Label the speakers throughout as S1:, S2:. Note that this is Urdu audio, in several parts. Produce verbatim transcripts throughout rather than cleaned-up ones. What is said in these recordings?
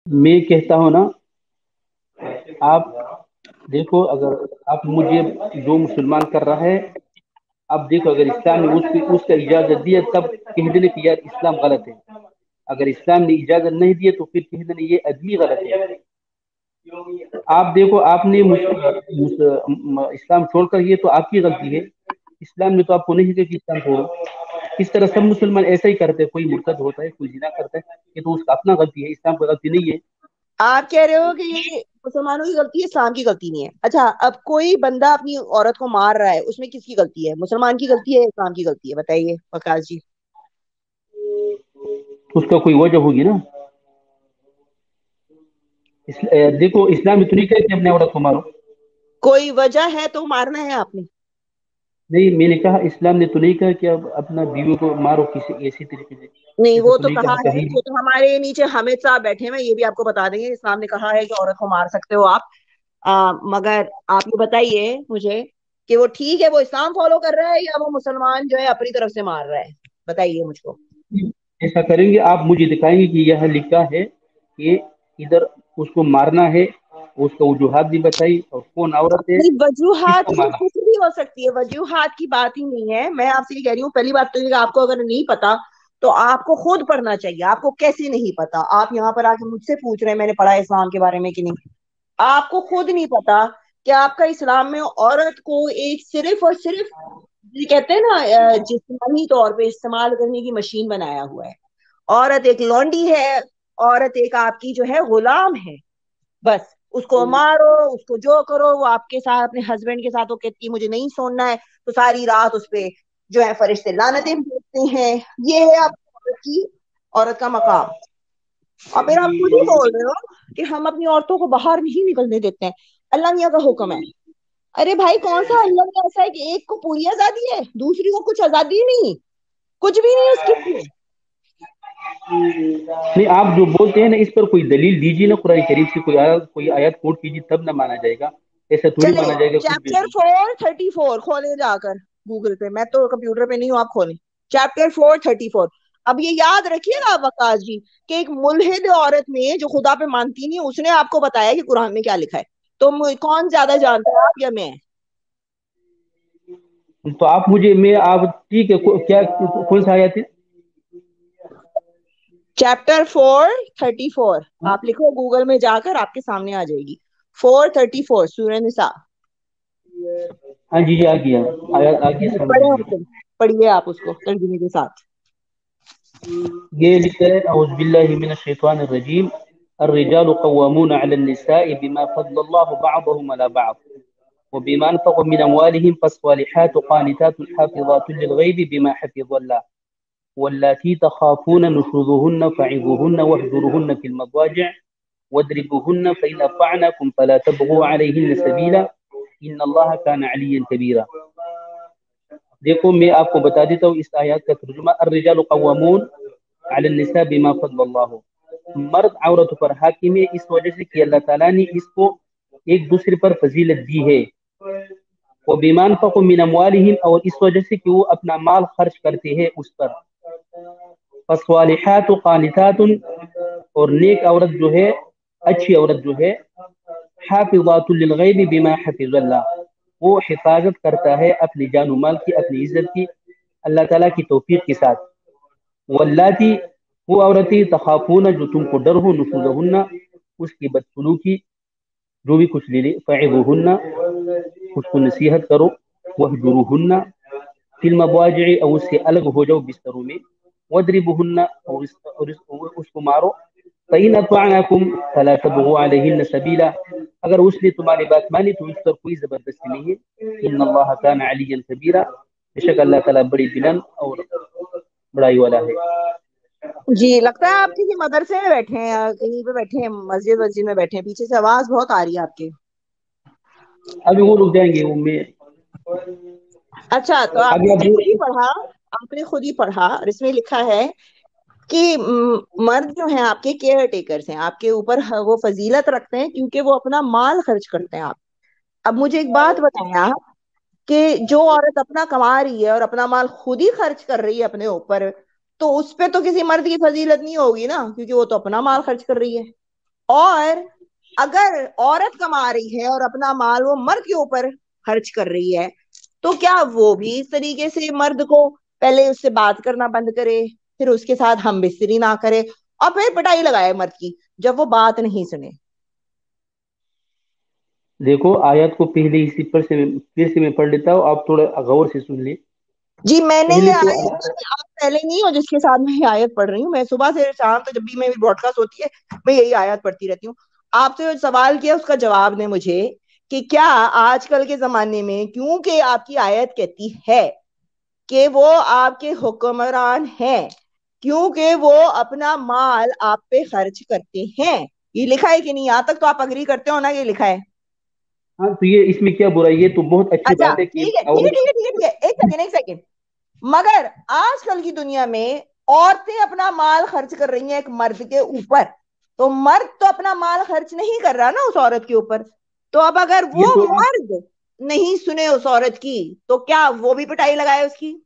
S1: میں کہتا ہوں نا، آپ دیکھو، اگر آپ مجھے جو مسلمان کر رہا ہے، اب دیکھو اگر اسلام نے اس کی اس کا اجازت دی ہے تب کہہ دینے کہ یار اسلام غلط ہے، اگر اسلام نے اجازت نہیں دی ہے تو پھر کہہ دینے یہ ادبی غلط ہے۔ آپ دیکھو، آپ نے مس- مس- اسلام چھوڑ کر، یہ تو آپ کی غلطی ہے، اسلام نے تو آپ کو نہیں کہا کہ اسلام چھوڑو۔ اس طرح سب مسلمان ایسا ہی کرتے ہیں، کوئی مرتد ہوتا ہے، کوئی زنا کرتا ہے، یہ تو اس کا اپنا غلطی ہے، اسلام کو غلطی نہیں ہے۔
S2: آپ کہہ رہے ہو کہ یہ مسلمانوں کی غلطی ہے، اسلام کی غلطی نہیں ہے؟ اچھا، اب کوئی بندہ اپنی عورت کو مار رہا ہے، اس میں کس کی غلطی ہے؟ مسلمان کی غلطی ہے یا اسلام کی غلطی ہے؟ بتائیے وقاص جی۔
S1: اس کا کوئی وجہ ہوگی نا۔ اس دیکھو، اسلام اتنی کہ اپنے عورت کو مارو۔
S2: کوئی وجہ ہے تو مارنا ہے آپ نے؟
S1: نہیں، میں نے کہا اسلام نے تو نہیں کہا کہ اب اپنا بیوی کو مارو کسی ایسی طریقے سے،
S2: نہیں،
S1: ایسا
S2: وہ
S1: تو
S2: تو
S1: نہیں
S2: کہا
S1: کہا
S2: ہے،
S1: کہیں بھی۔
S2: وہ تو ہمارے نیچے حامد صاحب بیٹھے ہیں، یہ بھی آپ کو بتا دیں گے، اسلام نے کہا ہے کہ عورت کو مار سکتے ہو آپ۔ آ, مگر آپ یہ بتائیے مجھے کہ وہ ٹھیک ہے، وہ اسلام فالو کر رہا ہے یا وہ مسلمان جو ہے اپنی طرف سے مار رہا ہے؟ بتائیے مجھ کو۔
S1: ایسا کریں گے، آپ مجھے دکھائیں گے کہ یہ لکھا ہے کہ ادھر اس کو مارنا ہے، اس کا وجوہات بھی بتائی اور کون عورت ہے
S2: نہیں،
S1: کس
S2: وجوہات
S1: کو
S2: تو
S1: مارنا۔
S2: کچھ بھی ہو سکتی ہے، وجوہات کی بات ہی نہیں ہے۔ میں آپ سے یہ کہہ رہی ہوں، پہلی بات تو یہ کہ آپ کو اگر نہیں پتا تو آپ کو خود پڑھنا چاہیے۔ آپ کو کیسے نہیں پتا؟ آپ یہاں پر آ کے مجھ سے پوچھ رہے ہیں میں نے پڑھا ہے اسلام کے بارے میں کہ نہیں؟ آپ کو خود نہیں پتا کہ آپ کا اسلام میں عورت کو ایک صرف اور صرف یہ کہتے ہیں نا جسمانی طور پہ استعمال کرنے کی مشین بنایا ہوا ہے۔ عورت ایک لونڈی ہے، عورت ایک آپ کی جو ہے غلام ہے، بس اس کو مارو، اس کو جو کرو، وہ آپ کے ساتھ اپنے ہسبینڈ کے ساتھ وہ کہتی ہے مجھے نہیں سننا ہے تو ساری رات اس پہ جو ہے فرشتے لعنتیں بھیجتے ہیں۔ یہ ہے آپ عورت کی عورت کا مقام۔ اور پھر آپ خود ہی بول رہے ہو کہ ہم اپنی عورتوں کو باہر نہیں نکلنے دیتے ہیں، اللہ میاں کا حکم ہے۔ ارے بھائی، کون سا اللہ میں ایسا ہے کہ ایک کو پوری آزادی ہے، دوسری کو کچھ آزادی نہیں؟ کچھ بھی نہیں اس کے لیے۔
S1: نہیں، آپ جو بولتے ہیں نا اس پر کوئی دلیل دیجیے نا، قرآن کریم سے کوئی آیت کوئی آیت کوٹ کیجیے تب نہ مانا جائے گا، ایسا تھوڑی
S2: چلے،
S1: مانا جائے گا کچھ بھی
S2: چیپٹر
S1: بول۔
S2: فور تھرٹی فور کھولے جا کر گوگل پہ، میں تو کمپیوٹر پہ نہیں ہوں، آپ کھولیں چیپٹر فور تھرٹی فور۔ اب یہ یاد رکھیے گا وقاص جی کہ ایک ملحد عورت نے جو خدا پہ مانتی نہیں، اس نے آپ کو بتایا کہ قرآن میں کیا لکھا ہے۔ تو کون زیادہ جانتا ہے، آپ یا میں؟
S1: تو آپ مجھے میں آپ ٹھیک ہے، کیا کون سا آیت ہے؟
S2: چیپٹر فور تھرٹی فور آپ لکھو گوگل میں جا کر، آپ کے سامنے آ جائے گی۔ فور تھرٹی فور سورہ نساء۔
S1: ہاں جی جی، آ گیا آیات، آ گیا، سمجھ
S2: پڑھیں
S1: گیا۔
S2: آپ، پڑھیے آپ اس کو ترجمے کے ساتھ۔
S1: یہ لکھا ہے اعوذ باللہ من الشیطان الرجیم، الرجال قوامون علی النساء بما فضل اللہ بعضهم على بعض وبما انفقوا من اموالهم فالصالحات قانتات حافظات للغیب بما حفظ الله واللاتي تخافون نشوزهن فعظوهن واهجروهن في المضاجع واضربوهن فإن أطعنكم فلا تبغوا عليهن سبيلا إن الله كان عليا كبيرا۔ دیکھو، میں آپ کو بتا دیتا ہوں اس آیات کا ترجمہ، الرجال قوامون علی النساء بما فضل اللہ، مرد عورت پر حاکم ہے اس وجہ سے کہ اللہ تعالیٰ نے اس کو ایک دوسرے پر فضیلت دی ہے، وبما انفقوا من اموالهم، اور اس وجہ سے کہ وہ اپنا مال خرچ کرتے ہیں اس پر، فالصالحات قانتات، اور نیک عورت جو ہے، اچھی عورت جو ہے، حافظات للغیب بما حفظ اللہ، وہ حفاظت کرتا ہے اپنی جان و مال کی، اپنی عزت کی، اللہ تعالیٰ کی توفیق کے ساتھ۔ واللاتی، وہ عورتیں، تخافون، جو تم کو ڈر ہو، نشوزہن، اس کی بدسلوکی، جو بھی کچھ لے لے، فعظوہن، اس کو نصیحت کرو، وہجروہن فی المضاجع، اور اس سے الگ ہو جاؤ بستروں میں، وَاضْرِبُوهُنَّ، اور اس, اور اس, اس کو مارو، فَإِنْ أَطَعْنَكُمْ فَلَا تَبْغُوا عَلَيْهِنَّ سَبِيلًا، اگر اس نے تمہاری بات مانی تو اس پر کوئی زبردستی نہیں ہے، ان اللہ کان علیا کبیرا، بے شک اللہ تعالیٰ بڑی بلند اور بڑائی والا ہے۔
S2: جی، لگتا ہے آپ کسی مدرسے میں بیٹھے ہیں یا کہیں پہ بیٹھے ہیں، مسجد مسجد میں بیٹھے ہیں، پیچھے سے آواز بہت آ رہی ہے آپ کی۔
S1: ابھی وہ رک جائیں گے، وہ میں
S2: اچھا، تو آپ
S1: ابھی
S2: نے
S1: ابھی
S2: خود ہی پڑھا، آپ نے خود ہی پڑھا اور اس میں لکھا ہے کہ مرد جو ہیں آپ کے کیئر ٹیکرز ہیں، آپ کے اوپر وہ فضیلت رکھتے ہیں کیونکہ وہ اپنا مال خرچ کرتے ہیں آپ۔ اب مجھے ایک بات بتائیں آپ کہ جو عورت اپنا کما رہی ہے اور اپنا مال خود ہی خرچ کر رہی ہے اپنے اوپر، تو اس پہ تو کسی مرد کی فضیلت نہیں ہوگی نا، کیونکہ وہ تو اپنا مال خرچ کر رہی ہے۔ اور اگر عورت کما رہی ہے اور اپنا مال وہ مرد کے اوپر خرچ کر رہی ہے تو کیا وہ بھی اس طریقے سے مرد کو پہلے اس سے بات کرنا بند کرے، پھر اس کے ساتھ ہم بستری نہ کرے اور پھر پٹائی لگائے مرد کی جب وہ بات نہیں سنے؟
S1: دیکھو آیات کو پہلے اسی پر سے پھر سے میں پڑھ لیتا ہوں، آپ تھوڑا غور سے سن لیں.
S2: جی میں نے
S1: پہلے
S2: یہ
S1: تو
S2: آیت، آپ پہلے نہیں ہو جس کے ساتھ میں یہ آیت پڑھ رہی ہوں، میں صبح سے شام تک جب بھی میں براڈ کاسٹ ہوتی ہے میں یہی آیت پڑھتی رہتی ہوں. آپ سے جو سوال کیا اس کا جواب دیں مجھے کہ کیا آج کل کے زمانے میں، کیونکہ آپ کی آیت کہتی ہے کہ وہ آپ کے حکمران ہیں کیونکہ وہ اپنا مال آپ پہ خرچ کرتے ہیں، یہ لکھا ہے کہ نہیں؟ یہاں تک تو آپ اگری کرتے ہو نا کہ یہ لکھا ہے؟
S1: ہاں تو یہ اس میں کیا برائی ہے؟ تو بہت اچھی
S2: اچھا
S1: بات ہے کہ
S2: ٹھیک ہے ٹھیک ہے
S1: عورت.
S2: ٹھیک ہے ٹھیک ہے ٹھیک ہے ایک سیکنڈ ایک سیکنڈ مگر آج کل کی دنیا میں عورتیں اپنا مال خرچ کر رہی ہیں ایک مرد کے اوپر، تو مرد تو اپنا مال خرچ نہیں کر رہا نا اس عورت کے اوپر، تو اب اگر وہ
S1: یہ تو آپ
S2: مرد نہیں سنے اس عورت کی تو کیا وہ بھی پٹائی لگائے اس کی؟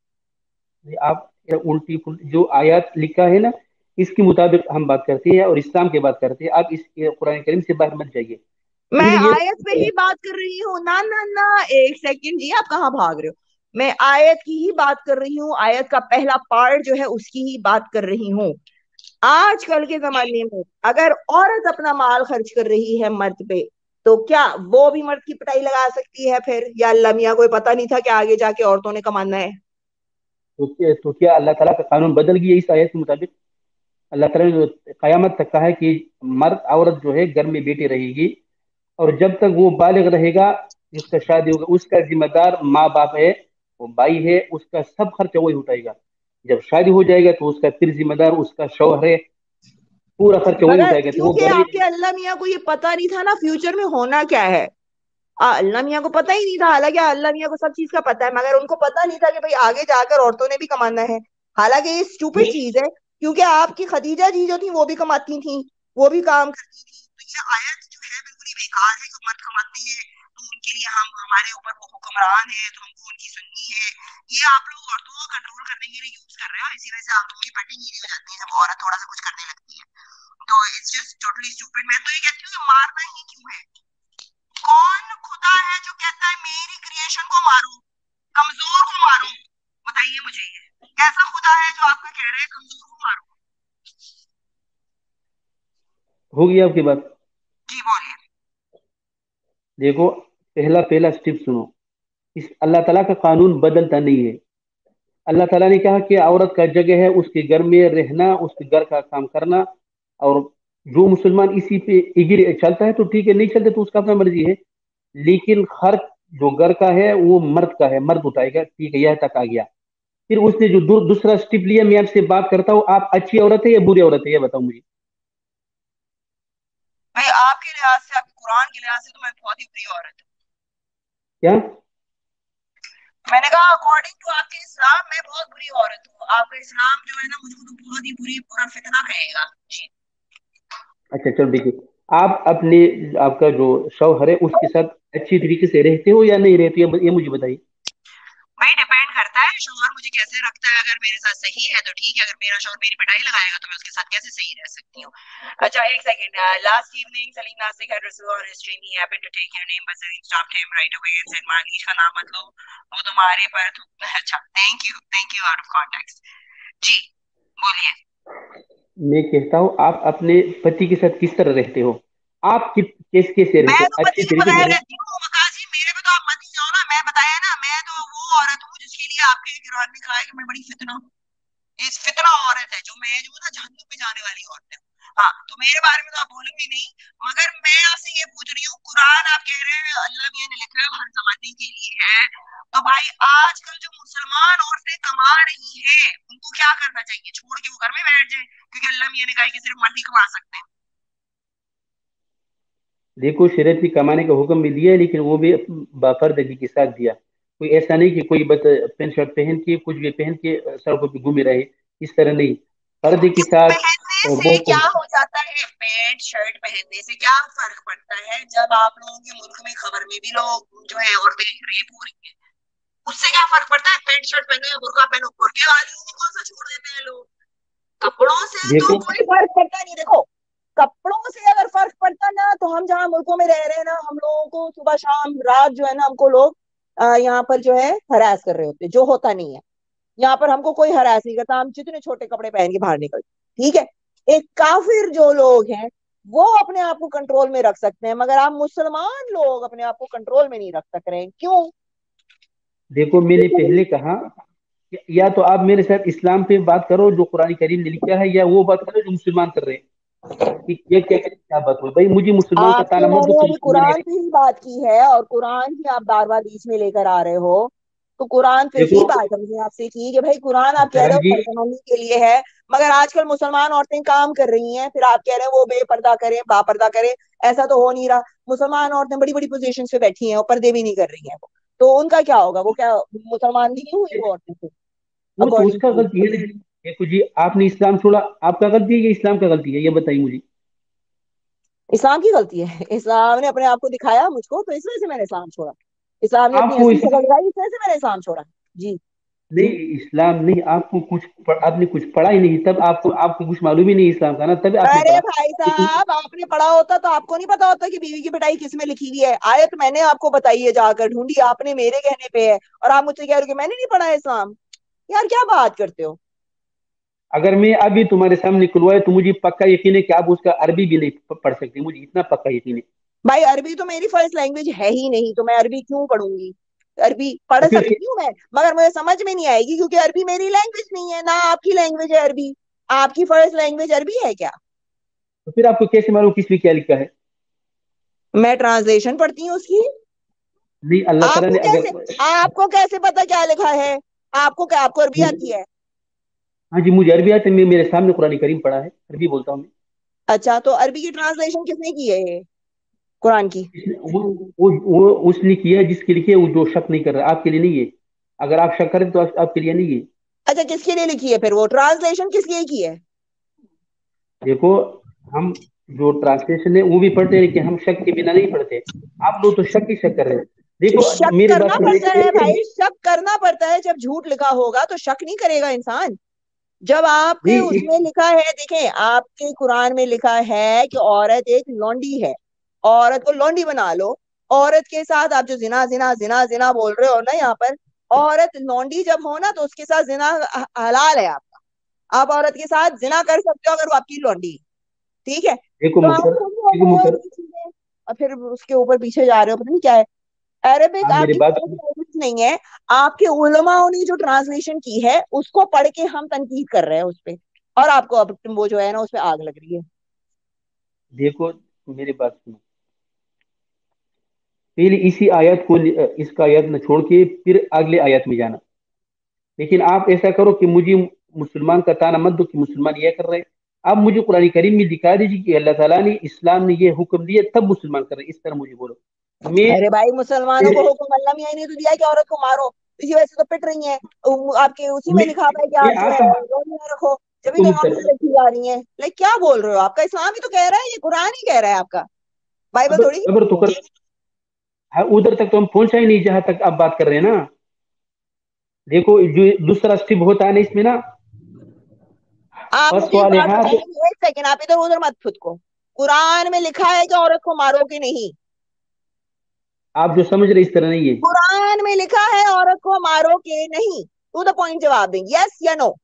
S1: آپ الٹی جو آیات لکھا ہے نا اس کے مطابق ہم بات کرتے ہیں اور اسلام کی بات کرتے ہیں. آپ اس قرآن کریم سے باہر مت جائیے.
S2: میں
S1: پھر
S2: آیت پہ
S1: یہ
S2: ہی بات کر رہی ہوں. نہ نہ نہ ایک سیکنڈ جی، آپ کہاں بھاگ رہے ہو؟ میں آیت کی ہی بات کر رہی ہوں، آیت کا پہلا پارٹ جو ہے اس کی ہی بات کر رہی ہوں. آج کل کے زمانے میں اگر عورت اپنا مال خرچ کر رہی ہے مرد پہ تو کیا وہ بھی مرد کی پٹائی لگا سکتی ہے پھر؟ یا اللہ میاں کوئی پتہ نہیں تھا کہ آگے جا کے عورتوں نے کمانا ہے؟
S1: تو کیا تو کیا اللہ تعالیٰ کا قانون بدل گیا اس آیت کے مطابق؟ اللہ تعالیٰ نے جو قیامت تک کہا ہے کہ مرد عورت جو ہے گھر میں بیٹی رہے گی اور جب تک وہ بالغ رہے گا جس کا شادی ہوگا اس کا ذمہ دار ماں باپ ہے، وہ بھائی ہے، اس کا سب خرچہ وہی اٹھائے گا. جب شادی ہو جائے گا تو اس کا پھر ذمہ دار اس کا شوہر ہے، پورا خرچہ وہی
S2: مگر
S1: اٹھائے گا. تو وہ
S2: کیونکہ
S1: بڑے
S2: آپ کے اللہ میاں کو یہ پتا نہیں تھا نا فیوچر میں ہونا کیا ہے، اللہ میاں کو پتا ہی نہیں تھا. حالانکہ اللہ میاں کو سب چیز کا پتا ہے مگر ان کو پتا نہیں تھا کہ بھئی آگے جا کر عورتوں نے بھی کمانا ہے. حالانکہ یہ اسٹوپڈ چیز ہے کیونکہ آپ کی خدیجہ جی جو تھی وہ بھی کماتی تھیں، وہ بھی کام کرتی تھی. تو یہ آیت جو ہے بالکل ہی بیکار ہے. جو مرد کماتے ہیں تو ان کے لیے ہم ہمارے اوپر وہ حکمران ہے تو ہم کو ان کی سننی ہے. یہ آپ لوگ عورتوں کو کنٹرول کرنے کے لیے یوز کر رہے ہو، اسی وجہ سے آپ لوگوں کی پیٹنگ ہو جاتی ہے جب عورت تھوڑا سا کچھ کرنے لگتی ہے. تو اٹس جسٹ ٹوٹلی اسٹوپڈ. میں تو یہ کہتی ہوں کہ مارنا ہی کیوں ہے؟ کون خدا ہے جو کہتا ہے میری کریشن کو مارو، کمزور کو مارو؟ بتائیے مجھے یہ کیسا خدا ہے جو آپ کو کہہ رہے ہیں کمزور کو مارو؟
S1: ہو گئی آپ کی بات.
S2: جی بولیے.
S1: دیکھو پہلا پہلا اسٹیپ سنو. اس اللہ تعالیٰ کا قانون بدلتا نہیں ہے. اللہ تعالیٰ نے کہا کہ عورت کا جگہ ہے اس کے گھر میں رہنا، اس کے گھر کا کام کرنا، اور جو مسلمان اسی پہ اگر چلتا ہے تو ٹھیک ہے، نہیں چلتے تو اس کا اپنا مرضی ہے. لیکن خرچ جو گھر کا ہے وہ مرد کا ہے، مرد اٹھائے گا. ٹھیک ہے، یہ تک آ گیا. پھر اس نے جو دو, دوسرا اسٹیپ لیا، میں آپ سے بات کرتا ہوں، آپ اچھی عورت ہے یا بری عورت ہے یہ بتاؤ مجھے.
S2: بھائی آپ کے لحاظ سے، آپ کے قرآن کے لحاظ سے تو میں بہت ہی بری عورت ہوں.
S1: کیا
S2: میں نے کہا اکارڈنگ ٹو آپ کے اسلام میں بہت بری عورت ہوں. آپ کا اسلام جو ہے نا مجھ کو تو بہت ہی بری برا فتنہ کہے گا. جی
S1: اچھا چلو دیکھیے، آپ اپنے آپ کا جو شوہر ہے اس کے ساتھ اچھی طریقے سے رہتے ہو یا نہیں رہتے ہو یہ مجھے بتائیے.
S2: بھائی ڈیپینڈ کرتا ہے شوہر مجھے کیسے رکھتا ہے. اگر میرے ساتھ صحیح ہے تو ٹھیک ہے، اگر میرا شوہر میری پٹائی لگائے گا تو میں اس کے ساتھ کیسے صحیح رہ سکتی ہوں؟ اچھا ایک second. Last evening Salim Nashik had received on his stream. He happened to take your name but Salim stopped him right away and said Manish کا نام مت لو، وہ تمہارے پر تو. اچھا thank you thank you out of context. جی بولیے.
S1: میں کہتا ہوں آپ اپنے پتی کے ساتھ کس طرح رہتے ہو؟ آپ کیس کیسے
S2: میں
S1: رہتے
S2: تو
S1: ہو؟
S2: پتی
S1: اچھی
S2: کے
S1: طریقے
S2: بغیر
S1: سے رہتے
S2: رہتی ہوں وقا جی. میرے پہ تو آپ مت ہی جاؤ نا. میں بتایا نا میں تو وہ عورت ہوں جس کے لیے آپ کے قرآن نے کہا ہے کہ میں بڑی فتنہ ہوں. اس فتنہ عورت ہے جو میں جو نا جہنم پہ جانے والی عورت ہے. ہاں تو میرے بارے میں تو آپ بولیں گے نہیں، مگر میں آپ سے یہ پوچھ رہی ہوں قرآن آپ کہہ رہے ہیں اللہ میاں نے لکھا ہے ہر زمانے کے لیے ہے، تو بھائی آج کل جو مسلمان عورتیں کما رہی ہیں ان کو کیا کرنا چاہیے؟ چھوڑ کے وہ گھر میں بیٹھ جائیں کیونکہ اللہ میاں نے کہا ہے کہ صرف مرد ہی کما سکتے ہیں.
S1: دیکھو شریعت بھی کمانے کا حکم بھی دیا ہے لیکن وہ بھی باپردگی کے ساتھ دیا. کوئی ایسا نہیں کہ کوئی بس پینٹ شرٹ پہن کے کچھ بھی پہن کے سڑکوں پہ گھومے رہے، اس طرح نہیں، پردے کے ساتھ.
S2: پہننے
S1: اور
S2: سے کیا
S1: بہت
S2: ہو جاتا ہے؟ پینٹ شرٹ پہننے سے کیا فرق پڑتا ہے جب آپ لوگوں کے ملک میں خبر میں بھی لوگ جو ہے عورتیں ریپ ہو رہی ہیں؟ اس سے کیا فرق پڑتا ہے؟ پینٹ شرٹ پہنو یا برقع پہنو، برقعے والی کو کون سا چھوڑ دیتے ہیں لوگ؟ کپڑوں سے تو
S1: دیکھو
S2: کوئی فرق پڑتا نہیں. دیکھو کپڑوں سے اگر فرق پڑتا نا تو ہم جہاں ملکوں میں رہ رہے ہیں نا ہم لوگوں کو صبح شام رات جو ہے نا ہم کو لوگ یہاں پر جو ہے ہراس کر رہے ہوتے جو ہوتا نہیں ہے. یہاں پر ہم کو کوئی ہراس نہیں کرتا, ہم جتنے چھوٹے کپڑے پہن کے باہر نکلتے. ٹھیک ہے, ایک کافر جو لوگ ہیں وہ اپنے آپ کو کنٹرول میں رکھ سکتے ہیں, مگر آپ مسلمان لوگ اپنے آپ کو کنٹرول میں نہیں رکھ سک رہے ہیں. کیوں؟
S1: دیکھو میں نے پہلے کہا یا تو آپ میرے ساتھ اسلام پہ بات کرو جو قرآن کریم نے لکھا ہے, یا وہ بات کرو جو مسلمان کر رہے ہیں. یہ کیا کیا بات ہوئی بھائی, مجھے مسلمان کا
S2: آپ سے
S1: تانا
S2: میں
S1: مت دو
S2: نے
S1: کہ
S2: ابھی
S1: مسلمان
S2: قرآن
S1: ہے.
S2: پہ ہی بات کی ہے اور قرآن ہی آپ بار بار بیچ میں لے کر آ رہے ہو, تو قرآن پہ ہی
S1: دیکھو
S2: بات ہم نے آپ سے کی کہ بھائی قرآن آپ کہہ رہے
S1: کرم
S2: ہو
S1: جی,
S2: فائدہ کے لیے ہے, مگر آج کل مسلمان عورتیں کام کر رہی ہیں, پھر آپ کہہ رہے ہیں وہ بے پردہ کریں با پردہ کریں. ایسا تو ہو نہیں رہا. مسلمان عورتیں بڑی بڑی پوزیشن پہ بیٹھی ہیں اور پردے بھی نہیں کر رہی ہیں, وہ تو ان کا کیا ہوگا؟ وہ کیا مسلمان نہیں ہوئی وہ عورتیں پھر
S1: وہ تو اس
S2: اکارڈنگ
S1: کا
S2: ٹو
S1: غلطی ہے. دیکھو جی, آپ نے اسلام چھوڑا, آپ کا غلطی ہے یا اسلام کا غلطی ہے, یہ بتائیے مجھے.
S2: اسلام کی غلطی ہے. اسلام نے اپنے آپ کو دکھایا مجھ کو تو اس وجہ سے میں نے اسلام چھوڑا. اسلام نے
S1: آپ
S2: اپنی
S1: کو
S2: اصلی
S1: اس
S2: شکل دکھائی, اس وجہ سے میں نے اسلام چھوڑا. جی
S1: نہیں, اسلام نہیں, آپ کو کچھ آپ نے کچھ پڑھا ہی نہیں, تب آپ کو آپ کو کچھ معلوم ہی نہیں اسلام کا نا, تب آپ نے
S2: ارے
S1: پڑھا.
S2: بھائی صاحب, آپ نے پڑھا ہوتا تو آپ کو نہیں پتا ہوتا کہ بیوی کی پٹائی کس میں لکھی ہوئی ہے. آیت میں نے آپ کو بتائی ہے, جا کر ڈھونڈی آپ نے میرے کہنے پہ ہے, اور آپ مجھ سے کہہ رہے ہو کہ میں نے نہیں پڑھا اسلام. یار کیا بات کرتے ہو؟
S1: اگر میں ابھی تمہارے سامنے کھلوائے تو مجھے پکا یقین ہے کہ آپ اس کا عربی بھی نہیں پڑھ سکتے, مجھے اتنا پکا یقین ہے.
S2: بھائی عربی تو میری فرسٹ لینگویج ہے ہی نہیں, تو میں عربی کیوں پڑھوں گی؟ عربی پڑھ
S1: تو پھر
S2: سکتی ہوں میں, مگر مجھے سمجھ میں نہیں آئے گی, کیونکہ عربی میری لینگویج نہیں ہے, نہ آپ کی لینگویج ہے عربی. آپ کی فرسٹ لینگویج عربی ہے کیا؟
S1: تو پھر آپ کو کیسے معلوم کس میں کیا لکھا ہے؟
S2: میں ٹرانسلیشن پڑھتی ہوں اس کی.
S1: نہیں, اللہ
S2: آپ
S1: تعالیٰ
S2: کو
S1: نے اگر,
S2: کیسے آپ کو کیسے پتا کیا لکھا ہے؟ آپ کو کیا, آپ کو عربی آتی ہے؟
S1: ہاں جی مجھے عربی آتی ہے, میں میرے سامنے قرآن کریم پڑھا ہے, عربی بولتا ہوں میں.
S2: اچھا, تو عربی کی ٹرانسلیشن کس نے کی ہے یہ قرآن کی؟
S1: وہ, وہ, وہ اس نے کیا ہے جس کے لکھے, وہ جو شک نہیں کر رہا, آپ کے لیے نہیں ہے. اگر آپ شک کریں تو آپ کے لیے نہیں ہے.
S2: اچھا, کس کے لیے لکھی ہے پھر وہ ٹرانسلیشن, کس لیے کی ہے؟
S1: دیکھو, ہم جو ٹرانسلیشن ہے وہ بھی پڑھتے ہیں, لیکن ہم شک کے بنا نہیں پڑھتے. آپ لوگ تو شک ہی شک کر رہے ہیں. دیکھو
S2: شک
S1: میری
S2: کرنا
S1: بات
S2: پڑتا ہے
S1: سنیے.
S2: بھائی, شک کرنا پڑتا ہے. جب جھوٹ لکھا ہوگا تو شک نہیں کرے گا انسان. جب آپ کے اس
S1: نہیں,
S2: میں لکھا ہے, دیکھیں آپ کے قرآن میں لکھا ہے کہ عورت ایک لونڈی ہے, عورت کو لونڈی بنا لو. عورت کے ساتھ آپ جو زنا زنا زنا زنا بول رہے ہو نا یہاں پر, عورت لونڈی جب ہو نا تو اس کے ساتھ زنا حلال ہے آپ کا. آپ عورت کے ساتھ زنا کر سکتے ہو اگر وہ آپ کی لونڈی ہے. ٹھیک ہے,
S1: دیکھو
S2: تو آپ
S1: محترم,
S2: خود
S1: دیکھو
S2: بول رہے ہو
S1: محترم,
S2: یہ چیزیں اور پھر اس کے اوپر پیچھے جا رہے ہو, پتہ نہیں کیا ہے. عربک
S1: آپ
S2: آپ
S1: میری
S2: کی
S1: بات,
S2: نہیں ہے, آپ کے علماء نے جو ٹرانسلیشن کی ہے اس کو پڑھ کے ہم تنقید کر رہے ہیں اس پہ, اور آپ کو اب وہ جو ہے نا اس پہ آگ لگ رہی ہے.
S1: دیکھو میری بات سنو, پہلے اسی آیت کو, اس کا آیت نہ چھوڑ کے پھر اگلے آیت میں جانا. لیکن آپ ایسا کرو کہ مجھے مسلمان کا تانا مت دو کہ مسلمان یہ کر رہے ہیں. آپ مجھے قرآن کریم میں دکھا دیجیے کہ اللہ تعالیٰ نے, اسلام نے یہ حکم دیا تب مسلمان کر رہے ہیں, اس طرح مجھے بولو. میں
S2: ارے بھائی, مسلمانوں کو حکم اللہ میاں نے تو دیا کہ عورت کو مارو, اسی وجہ سے تو پٹ رہی ہیں. آپ کے اسی میں لکھا ہوا ہے کہ
S1: میں
S2: آپ جو ہے
S1: آتا ہوں.
S2: روزے نہ رکھو, جبھی
S1: دیکھو
S2: تو
S1: محترم,
S2: نوٹس رکھی جا رہی ہیں. لائک کیا بول رہے ہو؟ آپ کا اسلام ہی تو کہہ رہا ہے, یہ قرآن ہی کہہ رہا ہے آپ کا, بائبل
S1: صبر
S2: تھوڑی.
S1: صبر تو کر, ادھر تک تو ہم پہنچا ہی نہیں جہاں تک آپ بات کر رہے ہیں نا. دیکھو جو دوسرا اسٹیپ ہوتا ہے نا اس میں نا,
S2: آپ
S1: بس
S2: مجھے ایک
S1: والے
S2: بات
S1: ہاتھ.
S2: بتائیں, ایک سیکنڈ, آپ ادھر ادھر مت خود کو. قرآن میں لکھا ہے کہ عورت کو مارو کہ نہیں؟
S1: آپ جو سمجھ رہے اس طرح نہیں ہے.
S2: قرآن میں لکھا ہے عورت کو مارو کہ نہیں؟ ٹو دا پوائنٹ جواب دیں, یس یا نو.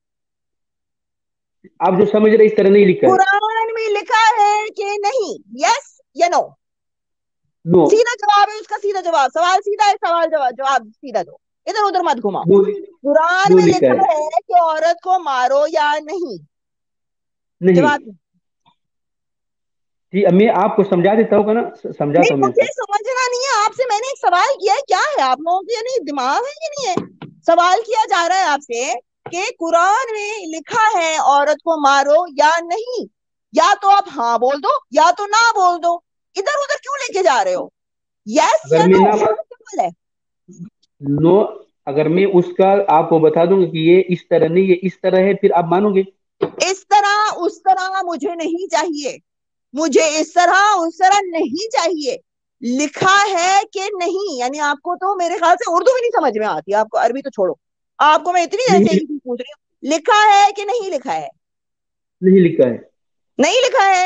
S1: آپ جو سمجھ رہے اس طرح نہیں لکھا ہے.
S2: قرآن میں لکھا ہے کہ نہیں, یس یا نو؟
S1: نو,
S2: سیدھا جواب ہے اس کا, سیدھا جواب. سوال سیدھا ہے, سوال جواب جواب سیدھا دو, ادھر ادھر مت گھماؤ.
S1: نو,
S2: قرآن
S1: نو
S2: میں
S1: لکھا
S2: لکھا ہے کہ عورت کو مارو یا نہیں؟
S1: نہیں.
S2: جواب دیں.
S1: جی میں آپ کو سمجھا دیتا ہوں نا, سمجھاتا
S2: نہیں,
S1: ہوں میں آپ
S2: مجھے
S1: کو.
S2: سمجھنا نہیں ہے آپ سے. میں نے ایک سوال کیا ہے, کیا ہے آپ لوگوں کے یعنی دماغ ہے کہ نہیں ہے؟ سوال کیا جا رہا ہے آپ سے کہ قرآن میں لکھا ہے عورت کو مارو یا نہیں. یا تو آپ ہاں بول دو یا تو نہ بول دو, ادھر ادھر کیوں لے کے جا رہے ہو؟ یس
S1: اگر
S2: یا
S1: میں
S2: نو,
S1: نہ
S2: سمپل ہے.
S1: نو, اگر میں اس کا آپ کو بتا دوں گا کہ یہ اس طرح نہیں, یہ اس طرح ہے, پھر آپ مانو گے.
S2: اس طرح اس طرح مجھے نہیں چاہیے, مجھے اس طرح اس طرح نہیں چاہیے. لکھا ہے کہ نہیں, یعنی آپ کو تو میرے خیال سے اردو بھی نہیں سمجھ میں آتی, آپ کو عربی تو چھوڑو. آپ کو میں اتنی دیر سے
S1: نہیں,
S2: یہ پوچھ رہی ہوں, لکھا ہے کہ نہیں لکھا ہے؟
S1: نہیں لکھا ہے.
S2: نہیں لکھا ہے.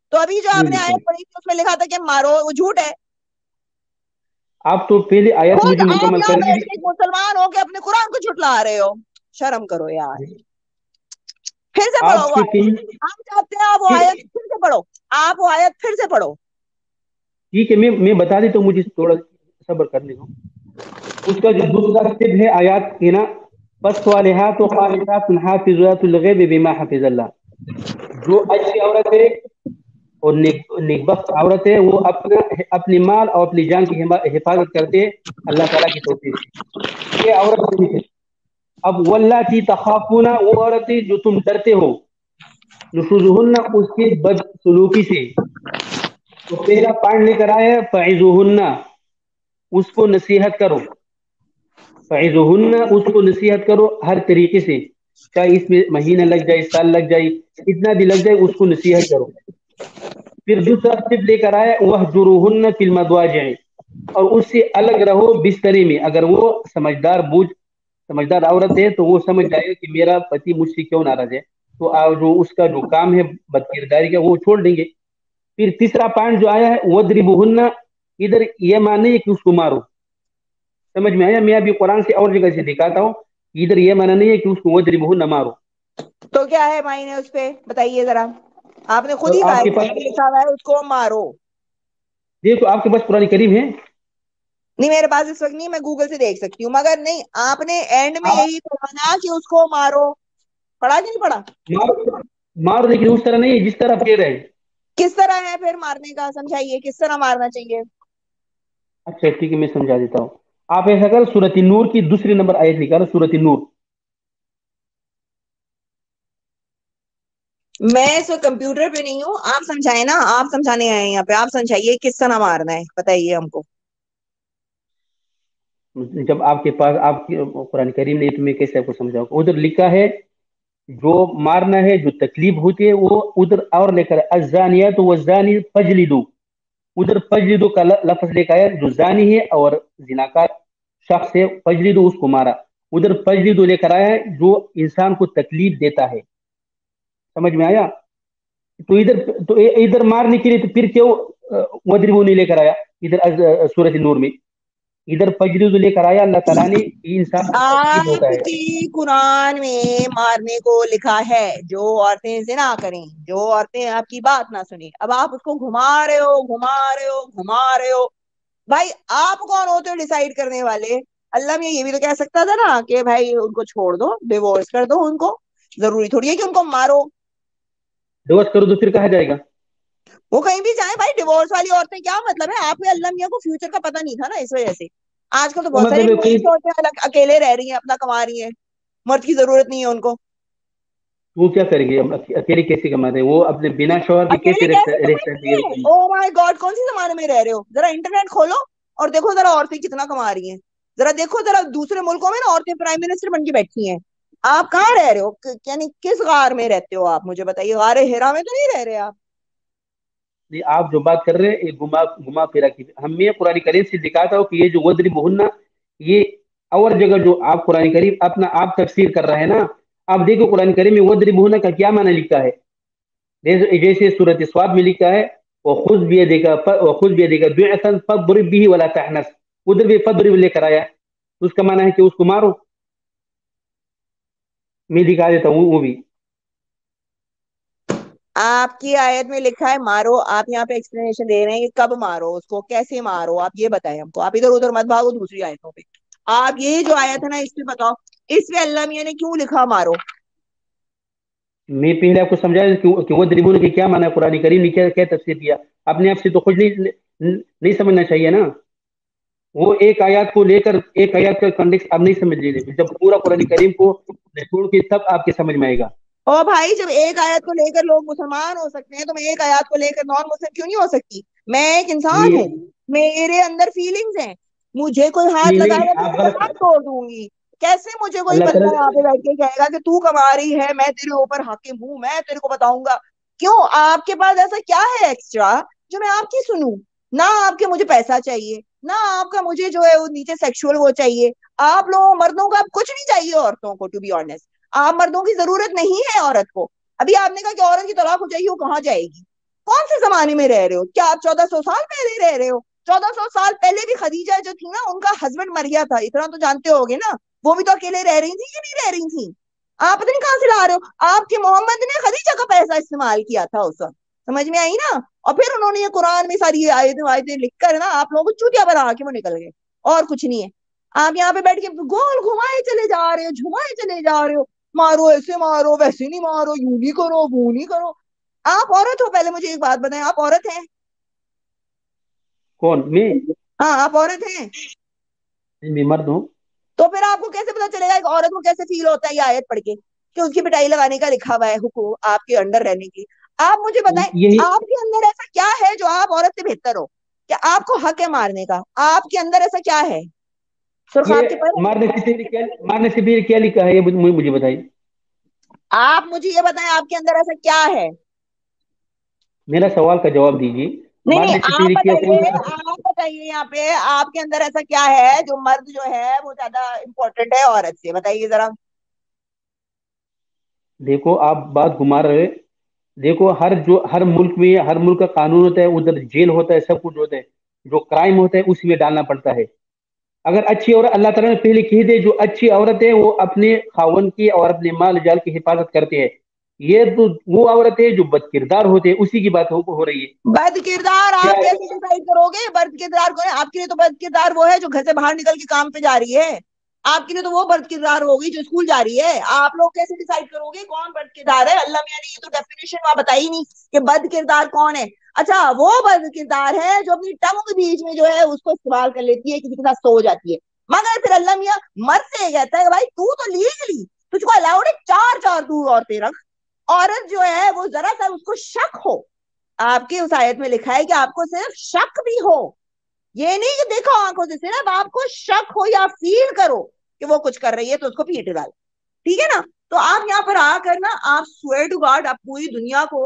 S2: تو ابھی جو آپ نے آیت پڑھی تھی اس میں لکھا تھا کہ مارو، وہ جھوٹ ہے.
S1: آپ تو پہلے آیت
S2: خود
S1: مجھے
S2: آپ
S1: مکمل
S2: یہاں
S1: کرنے
S2: بیٹھ
S1: دی.
S2: کے مسلمان ہو کے اپنے قرآن کو جھٹلا رہے ہو، شرم کرو یار. پھر سے پڑھو
S1: آپ
S2: وہ
S1: کے
S2: آیت، ہم چاہتے ہیں آپ وہ آیت پھر سے پڑھو، آپ وہ آیت پھر سے پڑھو.
S1: ٹھیک ہے، میں میں بتا دیتا ہوں، مجھے تھوڑا صبر کرنے دو. اس کا جو دوسرا اسٹیپ ہے آیات کی نا، فالصالحات قانتات حافظات للغیب بما حفظ اللہ. جو اچھی عورت ہے اور نیک نیکبخت عورت ہے، وہ اپنا اپنی مال اور اپنی جان کی حفاظت کرتے ہیں اللہ تعالیٰ کی توفیق سے. یہ عورت کون ہے؟ اب واللاتی تخافون، وہ عورتیں جو تم ڈرتے ہو نشوزہن، اس کے بد سلوکی سے. تو پہلا پوائنٹ لے کر آئے فعظوہن، اس کو نصیحت کرو. فعظوہن، اس کو نصیحت کرو ہر طریقے سے، چاہے اس میں مہینہ لگ جائے، سال لگ جائے، اتنا بھی لگ جائے، اس کو نصیحت کرو. پھر دوسرا اسٹیپ لے کر آئے وہجروہن فی المضاجع، اور اس سے الگ رہو بسترے میں. اگر وہ سمجھدار بوجھ سمجھدار عورت ہے تو وہ سمجھ جائے کہ میرا پتی مجھ سے کیوں ناراض ہے، تو جو اس کا جو کام ہے بد کرداری کا وہ چھوڑ دیں گے. پھر تیسرا پوائنٹ جو آیا ہے وَضْرِبُوهُنَّ، ادھر یہ معنی ہے کہ اس کو مارو. سمجھ میں آیا؟ میں ابھی قرآن سے اور جگہ سے دکھاتا ہوں، ادھر یہ معنی نہیں ہے کہ اس کو وَضْرِبُوهُنَّ مارو.
S2: تو کیا ہے معنی اس پہ بتائیے ذرا، آپ نے خود ہی
S1: اور
S2: کہا
S1: آپ کے
S2: ہے
S1: پاس
S2: لکھا ہوا ہے اس کو مارو.
S1: دیکھو آپ کے پاس قرآن کریم ہے؟
S2: نہیں میرے پاس اس وقت نہیں، میں گوگل سے دیکھ سکتی ہوں، مگر نہیں آپ نے اینڈ میں
S1: آپ
S2: یہی پڑھا کہ اس کو مارو، پڑھا کہ نہیں پڑھا؟
S1: مارو مارو، لیکن اس طرح نہیں ہے جس طرح کہہ رہے ہیں.
S2: کس طرح ہے پھر مارنے کا، سمجھائیے کس طرح مارنا چاہیے.
S1: اچھا ٹھیک ہے، میں سمجھا دیتا ہوں. آپ ایسا کرو سورۃ النور کی دوسری نمبر آیت نکالو، سورۃ النور.
S2: میں اس وقت کمپیوٹر پہ نہیں ہوں، آپ سمجھائیں نا، آپ سمجھانے آئے ہیں یہاں پہ، آپ سمجھائیے کس طرح مارنا ہے، بتائیے ہم کو.
S1: جب آپ کے پاس آپ کی قرآن کریم نہیں تو میں کیسے آپ کو سمجھاؤں؟ ادھر لکھا ہے جو مارنا ہے، جو تکلیف ہوتی ہے وہ ادھر اور لے کر الزانیات والزانی فجلدوا، ادھر فجلدوا کا لفظ لے کر آیا، جو زانی ہے اور زناکار شخص ہے فجلدوا، اس کو مارا. ادھر فجلدوا لے کر آیا ہے جو انسان کو تکلیف دیتا ہے. سمجھ میں آیا؟ تو ادھر تو ادھر مارنے کے لیے تو پھر کیوں وَضْرِبُوا نہیں لے کر آیا ادھر سورۃ النور میں؟ ادھر فجلدوا لے کر آیا اللہ تعالیٰ نے، انسان کو تکلیف
S2: آپ
S1: ہوتا ہے.
S2: کی قرآن میں مارنے کو لکھا ہے جو عورتیں زنا کریں، جو عورتیں آپ کی بات نہ سنیں. اب آپ اس کو گھما رہے ہو گھما رہے ہو گھما رہے ہو. بھائی آپ کون ہوتے ہو ڈیسائیڈ کرنے والے؟ اللہ میں یہ بھی تو کہہ سکتا تھا نا کہ بھائی ان کو چھوڑ دو، ڈیورس کر دو ان کو، ضروری تھوڑی ہے کہ ان کو مارو.
S1: ڈیورس کرو تو پھر کہاں جائے گا؟
S2: وہ کہیں بھی جائیں بھائی، ڈیورس والی عورتیں کیا مطلب ہے؟ آپ کے اللہ میاں کو فیوچر کا پتہ نہیں تھا نا، اس وجہ سے آج کل تو
S1: تو
S2: بہت ساری
S1: مطلب ہے کوئی،
S2: عورتیں الگ اکیلے رہ رہی ہیں، اپنا کما رہی ہیں، مرد کی ضرورت نہیں ہے ان کو.
S1: وہ کیا کرے گی اکیلے؟ کیسے کماتے ہیں وہ اپنے بنا شوہر کے؟ کیسے
S2: اکیلے
S1: رہ
S2: کیسے
S1: رہ
S2: کمائیں
S1: سکتی
S2: گے؟
S1: ہے؟
S2: او مائی گاڈ، کون سی زمانے میں رہ رہے ہو؟ ذرا انٹرنیٹ کھولو اور دیکھو ذرا عورتیں کتنا کما رہی ہیں. ذرا دیکھو ذرا دوسرے ملکوں میں نا عورتیں پرائم منسٹر بن کے بیٹھی ہیں. آپ کہاں رہ رہے ہو؟ یعنی کس غار میں رہتے ہو آپ؟ مجھے بتائیے. غار ہرا میں تو نہیں رہ رہے آپ؟
S1: نہیں، آپ جو بات کر رہے ہیں یہ گما گما پھرا کی. ہم میں قرآن کریم سے دکھاتا ہوں کہ یہ جو وَضْرِبُوهُنَّ، یہ اور جگہ جو آپ قرآن کریم اپنا آپ تفسیر کر رہے ہیں نا، آپ دیکھو قرآن کریم میں وَضْرِبُوهُنَّ کا کیا معنی لکھا ہے. جیسے سورۃ الصاد میں لکھا ہے وَخُذْ بِيَدِكَ وَخُذْ بِيَدِكَ ضِعْفًا فَاضْرِب بِهِ وَلَا تَحْنَثْ، ادھر بھی فَاضْرِب لے کر آیا، اس کا معنی ہے کہ اس کو مارو. میں دکھا دیتا ہوں وہ بھی.
S2: آپ کی آیت میں لکھا ہے مارو، آپ یہاں پہ ایکسپلینیشن دے رہے ہیں کہ کب مارو اس کو، کیسے مارو، آپ یہ بتائیں ہم کو. آپ ادھر ادھر مت بھاگو دوسری آیتوں پہ. آپ یہ جو آیت ہے نا اس پہ بتاؤ، اس پہ اللہ میاں نے کیوں لکھا مارو؟
S1: میں پہلے آپ کو سمجھایا کہ وَضْرِبُوهُنَّ کی کیا معنی ہے، قرآن کریم نے کیا کیا تفسیر کیا. اپنے آپ سے تو خود نہیں نہیں سمجھنا چاہیے نا. وہ ایک آیات کو لے کر ایک آیات کا کنڈکس آپ نہیں سمجھ لیجیے، جب پورا قرآن کریم کو چھوڑ کے تب آپ کے سمجھ میں آئے گا.
S2: او بھائی جب ایک آیت کو لے کر لوگ مسلمان ہو سکتے ہیں تو میں ایک آیات کو لے کر نان مسلم کیوں نہیں ہو سکتی؟ میں ایک انسان ہوں،
S1: نہیں
S2: میرے اندر فیلنگز ہیں. مجھے کوئی ہاتھ
S1: نہیں نہیں
S2: لگائے گا تو
S1: آپ
S2: میں
S1: غلط.
S2: ہاتھ توڑ دوں گی. کیسے مجھے کوئی
S1: اللہ
S2: بندہ یہاں
S1: تعالیٰ
S2: پہ بیٹھ کے کہے گا کہ تو کما رہی ہے، میں تیرے اوپر حاکم ہوں، میں تیرے کو بتاؤں گا؟ کیوں؟ آپ کے پاس ایسا کیا ہے ایکسٹرا جو میں آپ کی سنوں؟ نہ آپ کے مجھے پیسہ چاہیے، نہ آپ کا مجھے جو ہے وہ نیچے سیکشول وہ چاہیے. آپ لوگوں مردوں کا کچھ نہیں چاہیے عورتوں کو، ٹو بی آنےسٹ آپ مردوں کی ضرورت نہیں ہے عورت کو. ابھی آپ نے کہا کہ عورت کی طلاق ہو جائے گی، وہ کہاں جائے گی؟ कौन से जमाने में रह रहे हो? क्या आप चौदह सौ साल पहले रह रहे हो? चौदह सौ साल पहले भी खदीजा जो थी ना, उनका हस्बैंड मर गया था, इतना तो जानते होगे ना। वो भी तो अकेले रह रही थी कि नहीं रह रही थी? आप पता नहीं कहाँ से ला रहे हो। आपके मोहम्मद ने खदीजा का पैसा इस्तेमाल किया था उस वक्त, समझ में आई ना? और फिर उन्होंने ये कुरान में सारी आयतें वायतें लिख कर ना आप लोगों को चूतिया बना के वो निकल गए, और कुछ नहीं है। आप यहाँ पे बैठ के गोल घुमाए चले जा रहे हो, झुमाए चले जा रहे हो, मारो ऐसे मारो वैसे नहीं मारो, यूं नहीं करो वो नहीं करो। आप औरत हो? पहले मुझे एक बात बताएं, आप औरत हैं?
S1: कौन, मैं?
S2: हाँ, आप औरत हैं।
S1: मैं मर्द हूँ।
S2: तो फिर आपको कैसे पता चलेगा एक औरत को कैसे फील होता है ये आयत पढ़ के कि उसकी पिटाई लगाने का लिखा हुआ है हुक्म आपके अंडर रहने की? आप मुझे बताएं,
S1: यही
S2: आपके अंदर ऐसा क्या है जो आप औरत से बेहतर हो? क्या आपको हक है मारने का? आपके अंदर ऐसा क्या है? सुरख
S1: ये
S2: आपके पर है?
S1: मारने से पहले क्या मारने से पहले क्या लिखा है, ये मुझे मुझे बताइए।
S2: आप मुझे ये बताएं, आपके अंदर ऐसा क्या है?
S1: मेरा सवाल का जवाब दीजिए।
S2: नहीं नहीं,
S1: मारने से
S2: आप
S1: पहले क्या कौन
S2: बताइए,
S1: सा?
S2: आप बताइए यहाँ पे आपके अंदर ऐसा क्या है जो मर्द जो है वो ज्यादा इंपॉर्टेंट है औरत से? बताइए जरा।
S1: देखो आप बात घुमा रहे हैं। देखो, हर जो हर मुल्क में हर मुल्क का कानून होता है, उधर जेल होता है, सब कुछ होता है। जो क्राइम होता है उसी में डालना पड़ता है। अगर अच्छी औरत, अल्लाह ताला ने पहले कह दे, जो अच्छी औरत है वो अपने खावन की और अपने माल जाल की हिफाजत करते हैं। ये तो वो औरत है जो बदकिरदार होते हैं, उसी की बात हो, हो रही है।
S2: बद किरदार
S1: क्या
S2: आप
S1: है?
S2: कैसे डिसाइड करोगे? बद किरदार कौन है आपके लिए? तो बद किरदार वो है जो घर से बाहर निकल के काम पे जा रही है। आपके लिए तो वो बद किरदार होगी जो स्कूल जा रही है। आप लोग कैसे डिसाइड करोगे कौन बद किरदार है? अल्लाह मियां ने ये तो डेफिनेशन वहां बताई नहीं कि बद किरदार कौन है। अच्छा, वो बद किरदार है जो अपनी टंग के बीच में जो है उसको इस्तेमाल कर लेती है, किसी के साथ सो जाती है। मगर फिर अल्लाह मियां मर्द से कहता है भाई तू तो लीगली तुझको अलाउड है चार चार तू औरतें रख। औरत जो है वो जरा सा उसको शक हो, आपकी उस आयत में लिखा है कि आपको सिर्फ शक भी हो, ये नहीं कि देखो आंखों से, सिर्फ आपको शक हो या फील करो कि वो कुछ कर रही है तो उसको पीट डालो, ठीक है ना? तो आप यहाँ पर आकर ना, आप स्वेयर टू गॉड, आप पूरी दुनिया को,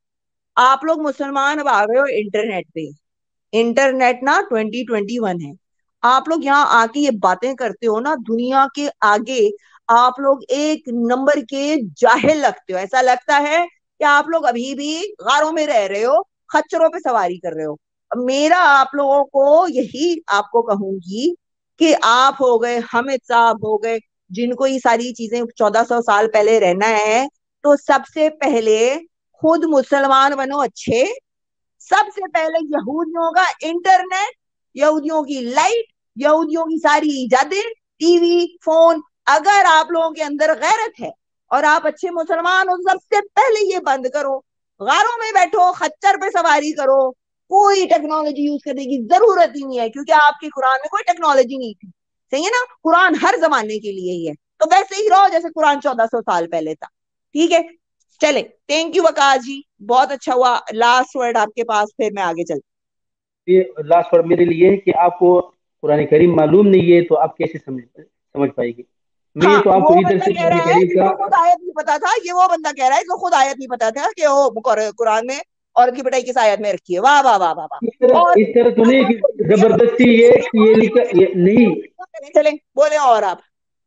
S2: आप लोग मुसलमान अब आ गए हो इंटरनेट पे। इंटरनेट ना ट्वेंटी ट्वेंटी वन है। आप लोग यहाँ आके ये बातें करते हो ना, दुनिया के आगे आप लोग एक नंबर के जाहिल लगते हो। ऐसा लगता है कि आप लोग अभी भी गारों में रह रहे हो, खच्चरों पे सवारी कर रहे हो। अब मेरा आप लोगों को यही आपको कहूंगी कि आप हो गए, हामिद साहब हो गए, जिनको ये सारी चीजें चौदह सौ साल पहले रहना है, तो सबसे पहले खुद मुसलमान बनो अच्छे। सबसे पहले यहूदियों का इंटरनेट, यहूदियों की लाइट, यहूदियों की सारी इजादें, टीवी, फोन, अगर आप लोगों के अंदर गैरत है और आप अच्छे मुसलमान हो, सबसे पहले ये बंद करो। गारों में बैठो, खच्चर पे सवारी करो, कोई टेक्नोलॉजी यूज करने की जरूरत ही नहीं है, क्योंकि आपके कुरान में कोई टेक्नोलॉजी नहीं थी। सही है ना? कुरान हर जमाने के लिए ही है, तो वैसे ही रहो जैसे कुरान चौदह सौ साल पहले था। ठीक है, चले। थैंक यू वकास जी, बहुत अच्छा हुआ। लास्ट वर्ड आपके पास, फिर मैं आगे चलती।
S1: ये लास्ट वर्ड मेरे लिए है कि आपको कुरान करीम मालूम नहीं है तो आप कैसे समझ समझ पाएंगे। मैं
S2: हाँ,
S1: तो
S2: वो
S1: आपको इधर
S2: बंदा
S1: से
S2: कह
S1: कुरान
S2: रहा है
S1: करीम का।
S2: जिसको खुद आयत नहीं पता था, ये वो बंदा कह रहा है जिसको खुद आयत नहीं पता था कि वो कुरान में औरत की पिटाई किस आयत में रखी है। वाह वाह वाह वाह
S1: इस
S2: वाह।
S1: तरह
S2: और
S1: इस तरह तो नहीं कि जबरदस्ती ये ये लिखा ये नहीं।
S2: चले बोले और आप।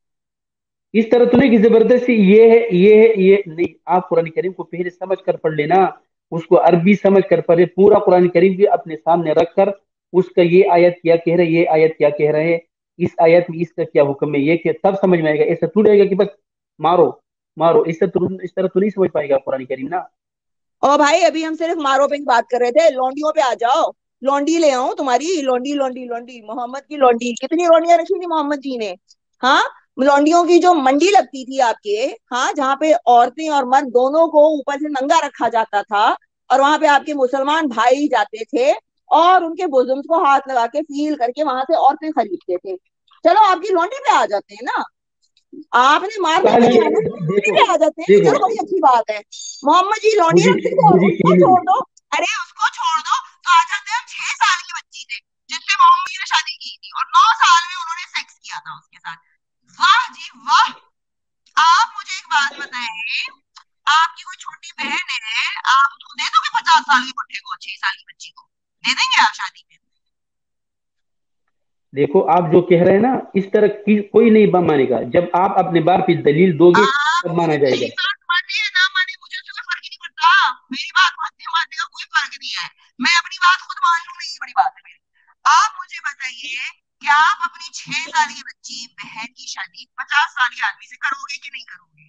S1: इस तरह तो नहीं कि जबरदस्ती ये है ये है ये नहीं। आप कुरान करीम को पहले समझ कर पढ़ लेना। उसको अरबी समझ कर पढ़े, पूरा कुरान करीम भी अपने सामने रख कर उसका ये आयत क्या कह रहे, ये आयत क्या कह रहे हैं, इस आयत में इसका क्या हुक्म है, ये क्या, तब समझ में आएगा। ऐसा थोड़ी आएगा कि बस मारो मारो। इस तरह इस तरह तो नहीं समझ पाएगा कुरान करीम ना।
S2: ओ भाई, अभी हम सिर्फ मारो पे की बात कर रहे थे, लौंडियों पे आ जाओ। लौंडी ले आऊं तुम्हारी? लौंडी लौंडी लौंडी, मोहम्मद की लौंडी। कितनी लौंडियां रखी थी मोहम्मद जी ने? हाँ, लौंडियों की जो मंडी लगती थी आपके, हाँ, जहाँ पे औरतें और मर्द दोनों को ऊपर से नंगा रखा जाता था, और वहां पे आपके मुसलमान भाई जाते थे और उनके बोजम को हाथ लगा के फील करके वहां से औरतें खरीदते थे। चलो आपकी लौंडी पे आ जाते हैं ना, आपने मारने पे
S1: पहले
S2: नहीं आना, लौंडी
S1: देखो
S2: पे आ जाते हैं।
S1: देखो
S2: चलो बड़ी अच्छी बात है। मोहम्मद जी लौंडी
S1: मुझे
S2: रखते थे,
S1: मुझे
S2: उसको
S1: कहने
S2: छोड़
S1: दो।
S2: दो। अरे उसको छोड़ दो तो आ जाते हैं हम छह साल की बच्ची थे जिससे मोहम्मद जी ने शादी की थी, और नौ साल में उन्होंने सेक्स किया था उसके साथ। वाह जी वाह। आप मुझे एक बात बताएं, आपकी कोई छोटी बहन है, आप उसको दे दोगे पचास साल के बुढ़े को छह साल की बच्ची को? दे देंगे आप शादी में?
S1: देखो आप जो कह रहे हैं ना, इस तरह की कोई नहीं मानेगा। जब आप अपने बार पे दलील दोगे
S2: आप
S1: तब
S2: मुझे
S1: माना
S2: मेरी
S1: जाएगा।
S2: बात माने या ना माने, मुझे उससे कोई फर्क ही नहीं पड़ता। मेरी बात मानने मानने का कोई फर्क سال کی بچی بہن کی شادی پچاس سال کے آدمی سے کرو گے کہ نہیں کرو گے؟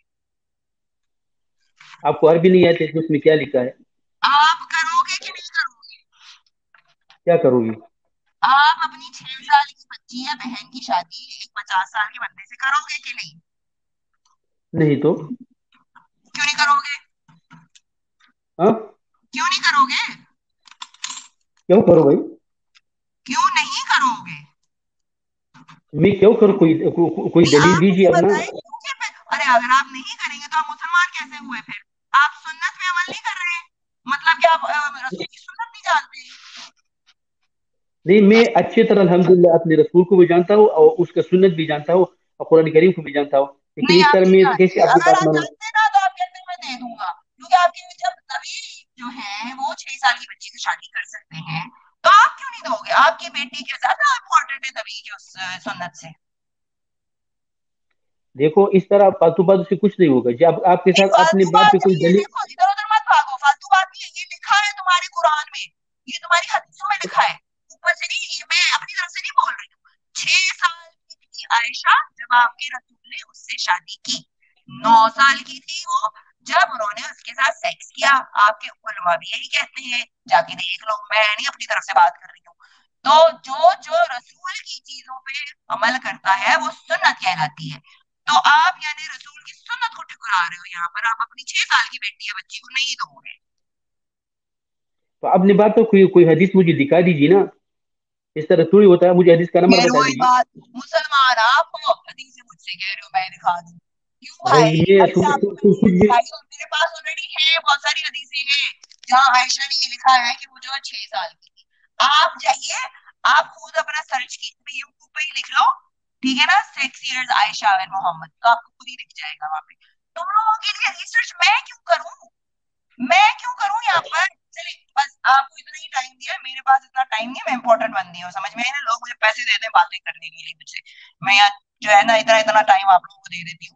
S1: آپ کو عربی نہیں آتی تو اس میں کیا لکھا ہے؟
S2: آپ کرو گے کہ نہیں کرو گے؟
S1: کیا کرو گی؟
S2: آپ اپنی چھ سال کی بچی یا بہن کی شادی ایک پچاس سال کے بندے سے کرو گے کہ نہیں؟
S1: نہیں تو
S2: کیوں نہیں کرو گے؟
S1: ہاں
S2: کیوں نہیں کرو گے؟
S1: کیوں کرو بھائی؟
S2: کیوں نہیں کرو گے؟
S1: میں کیوں کروں؟ کوئی کوئی دلیل
S2: آپ
S1: دیجیے
S2: مجھے
S1: اب نا.
S2: بتائیں کیوں کہ پھر- ارے اگر آپ نہیں کریں گے تو آپ مسلمان کیسے ہوئے؟ پھر آپ سنت میں عمل نہیں کر رہے، مطلب کہ آپ آ، رسول کی سنت نہیں جانتے.
S1: نہیں، میں اچھی طرح الحمدللہ اپنے رسول کو بھی جانتا ہوں اور اس کا سنت بھی جانتا ہوں اور قرآن کریم کو بھی جانتا ہوں، لیکن
S2: نہیں
S1: اس
S2: آپ
S1: طرح
S2: نہیں
S1: میں کیسے
S2: جانتے.
S1: آپ کی
S2: اگر
S1: بات
S2: آپ
S1: مانوں؟
S2: جانتے نا تو آپ کہتے ہیں میں دے دوں گا، کیونکہ آپ کے جب نبی جو ہیں وہ چھ سال کی بچی سے شادی کر سکتے ہیں تو آپ کیوں نہیں دو گے؟ آپ کی بیٹی کے زیادہ امپورٹنٹ ہے نبی کی اس آ، سنت سے.
S1: دیکھو اس طرح فالتو باتوں سے کچھ نہیں ہوگا. جب آپ کے
S2: نہیں
S1: ساتھ اپنی
S2: فالتو
S1: بات پہ
S2: بات
S1: کوئی
S2: نہیں ہے،
S1: دلیل،
S2: دیکھو ادھر ادھر مت بھاگو، فالتو بات نہیں ہے، یہ لکھا ہے تمہارے قرآن میں، یہ تمہاری حدیثوں میں لکھا ہے، اوپر سے نہیں، یہ میں اپنی طرف سے نہیں بول رہی ہوں. چھ سال کی تھی عائشہ جب آپ کے رسول نے اس سے شادی کی، نو سال کی تھی وہ جب انہوں نے اس کے ساتھ سیکس کیا. آپ کے علماء بھی یہی کہتے ہیں، جا کے دیکھ لو، میں نہیں اپنی طرف سے بات کر رہی ہوں. تو جو جو رسول کی چیزوں پہ عمل کرتا ہے وہ سنت کہلاتی ہے. تو آپ یعنی رسول کی سنت کو ٹھکرا رہے ہو یہاں پر، آپ اپنی چھ سال کی بیٹی یا بچی کو نہیں دو گے.
S1: تو اپنی بات تو کوئی کوئی حدیث مجھے دکھا دیجیے نا. اس طرح تھوڑی ہوتا ہے، مجھے حدیث کا نمبر
S2: پھر
S1: بتا
S2: وہی
S1: دیجیے.
S2: بات، مسلمان آپ ہو، حدیث مجھ سے کہہ رہے ہو میں دکھا دوں. کیوں
S1: بھائی
S2: بھائی؟
S1: یہ
S2: ابھی آپ کو میں نے
S1: کچھ بھی.
S2: دکھائی ہوں، میرے پاس آلریڈی ہے بہت ساری حدیثیں ہیں جہاں عائشہ نے یہ لکھا ہے کہ وہ جو ہے چھ سال کی تھی. آپ جائیے، آپ خود اپنا سرچ کیجیے، یوٹیوب پہ ہی لکھ لو، ٹھیک ہے نا، سکس ایئرز عائشہ اور محمد، تو آپ کو خود ہی دکھ جائے گا وہاں پہ. تم لوگوں کے لیے ریسرچ میں کیوں کروں؟ میں کیوں کروں یہاں پر؟ چلے بس آپ کو اتنا ہی ٹائم دیا، میرے پاس اتنا ٹائم نہیں ہے، میں امپورٹنٹ بندی ہوں، سمجھ میں آئی نا. لوگ مجھے پیسے دیتے ہیں باتیں کرنے کے لیے مجھ سے، میں یہاں جو ہے نا اتنا اتنا ٹائم آپ لوگوں کو دے دیتی ہوں.